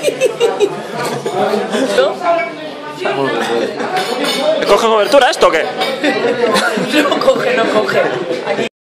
¿Coge cobertura esto o qué? No coge, no coge.